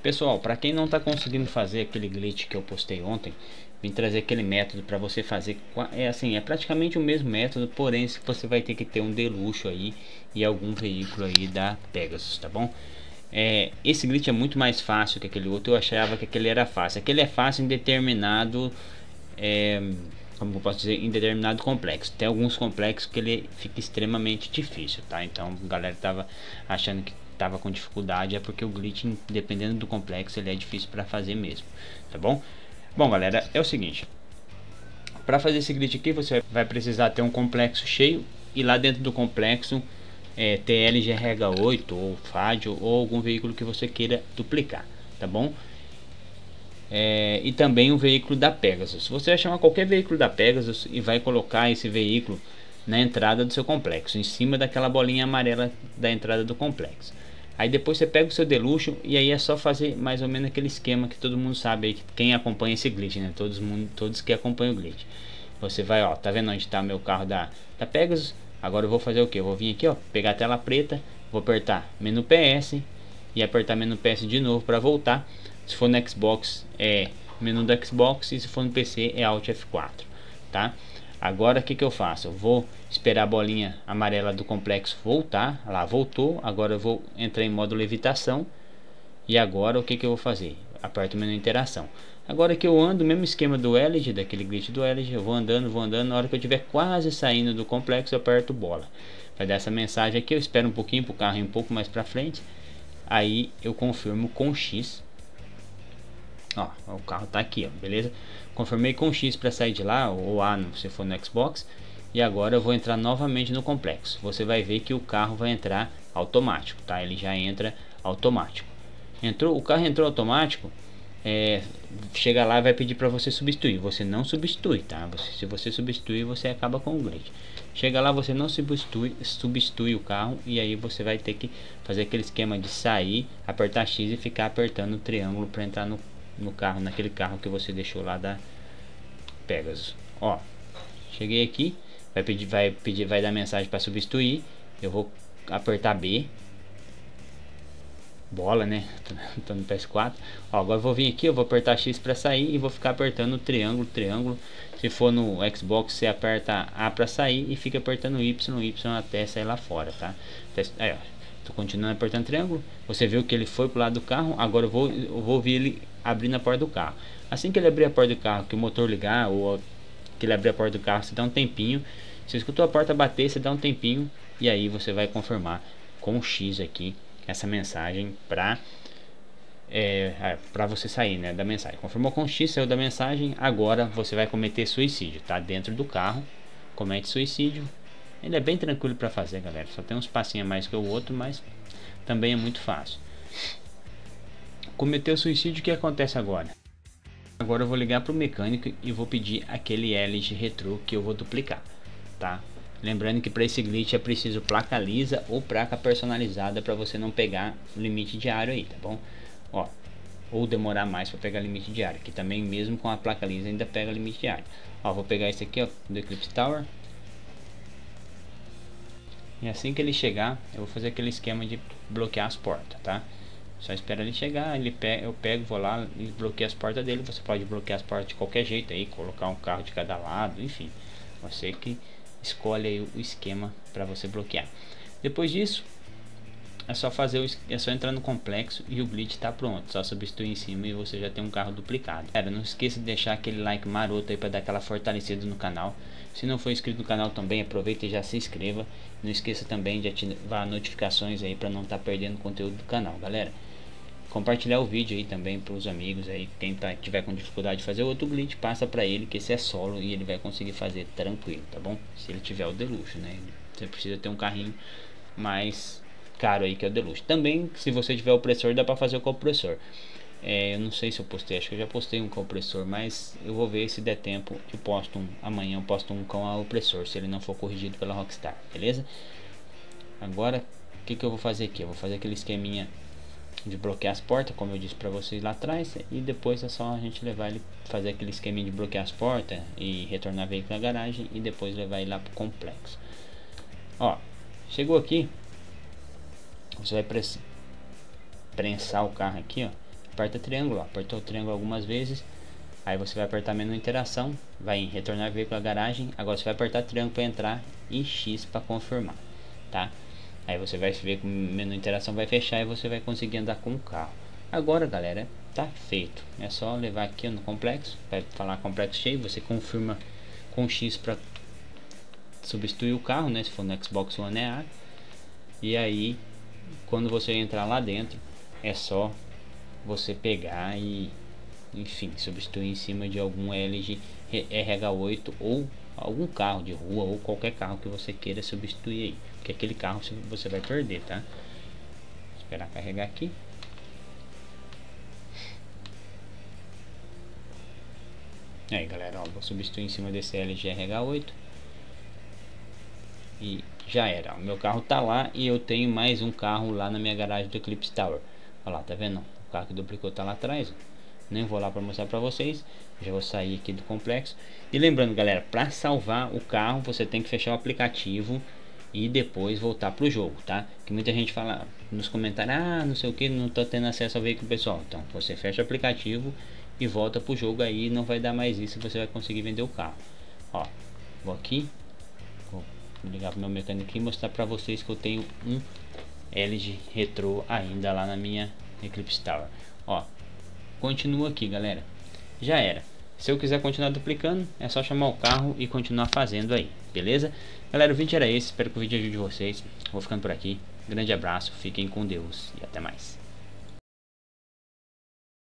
Pessoal, para quem não está conseguindo fazer aquele glitch que eu postei ontem, vim trazer aquele método para você fazer. É assim, é praticamente o mesmo método, porém você vai ter que ter um deluxo aí e algum veículo aí da Pegasus, tá bom? Esse glitch é muito mais fácil que aquele outro. Eu achava que aquele era fácil. Aquele é fácil em determinado, como eu posso dizer, em determinado complexo. Tem alguns complexos que ele fica extremamente difícil, tá? Então a galera tava achando que tava com dificuldade, é porque o glitch, dependendo do complexo, ele é difícil para fazer mesmo, tá bom? Bom, galera, é o seguinte, para fazer esse glitch aqui você vai precisar ter um complexo cheio e lá dentro do complexo ter LGRH8 ou FADIO ou algum veículo que você queira duplicar, tá bom? E também um veículo da Pegasus. Você vai chamar qualquer veículo da Pegasus e vai colocar esse veículo na entrada do seu complexo, em cima daquela bolinha amarela da entrada do complexo. Aí depois você pega o seu deluxo e aí é só fazer mais ou menos aquele esquema que todo mundo sabe aí, quem acompanha esse glitch, né? Todos que acompanham o glitch. Você vai, ó, tá vendo onde está meu carro da Pegasus? Agora eu vou fazer o que? Eu vou vir aqui, ó, pegar a tela preta, vou apertar menu PS e apertar menu PS de novo para voltar. Se for no Xbox é menu do Xbox e se for no PC é Alt F4, tá? Agora o que eu faço? Eu vou esperar a bolinha amarela do complexo voltar. Lá voltou. Agora eu vou entrar em modo levitação. E agora o que eu vou fazer? Aperto o menu interação. Agora que eu ando, mesmo esquema do LG, daquele glitch do LG, eu vou andando. Na hora que eu estiver quase saindo do complexo, eu aperto bola. Vai dar essa mensagem aqui. Eu espero um pouquinho para o carro ir um pouco mais para frente. Aí eu confirmo com X. Ó, o carro tá aqui, ó, beleza? Confirmei com X para sair de lá, ou A se for no Xbox. E agora eu vou entrar novamente no complexo. Você vai ver que o carro vai entrar automático, tá? Ele já entra automático. O carro entrou automático. Chega lá e vai pedir para você substituir. Você não substitui, tá? Se você substituir, você acaba com o glitch. Chega lá, você não substitui o carro. E aí você vai ter que fazer aquele esquema de sair, apertar X e ficar apertando o triângulo para entrar no carro, naquele carro que você deixou lá da Pegasus. Ó, cheguei aqui, vai dar mensagem para substituir. Eu vou apertar B, bola, né? Tô no PS4. Ó, agora eu vou vir aqui, eu vou apertar X para sair e vou ficar apertando o triângulo. Se for no Xbox, você aperta A para sair e fica apertando Y até sair lá fora, tá? Aí, ó, tô continuando apertando triângulo. Você viu que ele foi pro lado do carro. Agora eu vou ouvir ele abrindo a porta do carro. Assim que ele abrir a porta do carro, que o motor ligar ou que ele abrir a porta do carro, você dá um tempinho. Se escutou a porta bater, você dá um tempinho e aí você vai confirmar com o X aqui essa mensagem para você sair, né, da mensagem. Confirmou com X, saiu da mensagem. Agora você vai cometer suicídio, tá? Dentro do carro, comete suicídio. Ele é bem tranquilo para fazer, galera. Só tem uns passinhos a mais que o outro, mas também é muito fácil. Cometeu suicídio, o que acontece agora? Agora eu vou ligar para o mecânico e vou pedir aquele LG Retro que eu vou duplicar, tá? Lembrando que para esse glitch é preciso placa lisa ou placa personalizada para você não pegar limite diário aí, tá bom? Ó, ou demorar mais para pegar limite diário, que também mesmo com a placa lisa ainda pega limite diário. Ó, vou pegar esse aqui, ó, do Eclipse Tower. E assim que ele chegar, eu vou fazer aquele esquema de bloquear as portas, tá? Só espera ele chegar, eu pego, vou lá e bloqueio as portas dele. Você pode bloquear as portas de qualquer jeito aí, colocar um carro de cada lado, enfim. Você que escolhe aí o esquema para você bloquear. Depois disso, é só entrar no complexo e o glitch está pronto. Só substituir em cima e você já tem um carro duplicado. Galera, não esqueça de deixar aquele like maroto aí para dar aquela fortalecida no canal. Se não for inscrito no canal também, aproveita e já se inscreva. Não esqueça também de ativar notificações aí para não estar perdendo conteúdo do canal, galera. Compartilhar o vídeo aí também para os amigos aí. Quem tiver com dificuldade de fazer outro glitch, passa para ele, que esse é solo e ele vai conseguir fazer tranquilo, tá bom? Se ele tiver o deluxe, né? Você precisa ter um carrinho mais caro aí, que é o deluxe. Também, se você tiver o compressor, dá para fazer o compressor. Eu não sei se eu postei, acho que eu já postei um compressor, mas eu vou ver se der tempo. Amanhã eu posto um com o opressor, se ele não for corrigido pela Rockstar, beleza? Agora, o que eu vou fazer aqui? Eu vou fazer aquele esqueminha de bloquear as portas, como eu disse para vocês lá atrás, e depois é só a gente levar ele, fazer aquele esqueminha de bloquear as portas e retornar o veículo à garagem e depois levar ele lá pro complexo. Ó, chegou aqui, você vai prensar o carro aqui, ó, aperta triângulo, ó. Apertou o triângulo algumas vezes. Aí você vai apertar menu interação, vai em retornar veículo à garagem. Agora você vai apertar triângulo para entrar e X para confirmar, tá? Aí você vai ver que o menu interação vai fechar e você vai conseguir andar com o carro. Agora, galera, tá feito. É só levar aqui no complexo, vai falar complexo cheio, você confirma com X para substituir o carro, né? Se for no Xbox One é A. E aí, quando você entrar lá dentro, é só você pegar e, enfim, substituir em cima de algum LG RH8 ou algum carro de rua ou qualquer carro que você queira substituir aí, porque aquele carro você vai perder, tá? Vou esperar carregar aqui. Aí, galera, ó, vou substituir em cima desse LG RH8 e já era. O meu carro tá lá e eu tenho mais um carro lá na minha garagem do Eclipse Tower. Olha lá, tá vendo? O carro que duplicou tá lá atrás. Nem vou lá para mostrar para vocês. Já vou sair aqui do complexo. E lembrando, galera, para salvar o carro você tem que fechar o aplicativo e depois voltar pro jogo, tá? Que muita gente fala nos comentários, ah, não sei o que, não tô tendo acesso ao veículo pessoal. Então você fecha o aplicativo e volta pro jogo, aí não vai dar mais isso, você vai conseguir vender o carro. Ó, vou aqui, vou ligar pro meu mecânico e mostrar para vocês que eu tenho um LG Retro ainda lá na minha Eclipse Tower. Ó, continua aqui, galera. Já era. Se eu quiser continuar duplicando, é só chamar o carro e continuar fazendo aí, beleza? Galera, o vídeo era esse, espero que o vídeo ajude vocês. Vou ficando por aqui. Grande abraço, fiquem com Deus e até mais.